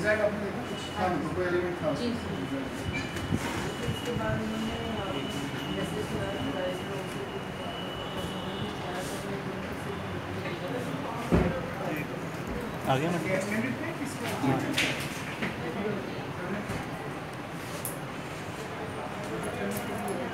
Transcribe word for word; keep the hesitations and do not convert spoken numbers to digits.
design आपने देखा कुछ था ना, कोई एलिमेंट था जी इसके बाद उन्होंने जैसे आगे ना किसका